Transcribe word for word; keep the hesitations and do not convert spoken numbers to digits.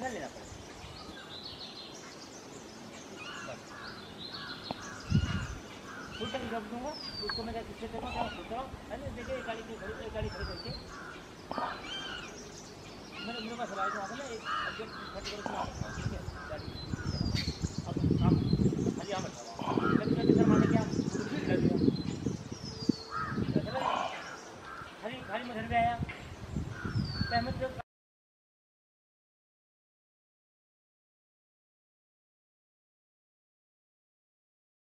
पैसा लेना पड़ेगा। फुल टैंक रख दूँगा, उसको मैं क्या किससे देखो क्या सोच रहा हूँ, अरे देखिए एक गाड़ी की खरीद एक गाड़ी खरीद करके मेरे मेरे पास सवाल तो ना एक अपडेट खर्च करो सुना रखा हूँ, ठीक है गाड़ी अब काम खाली यहाँ बैठा हुआ कभी कभी सर माने क्या मुझे भीड़ लग गया खाली खाली मथर पे आया तो हमें तो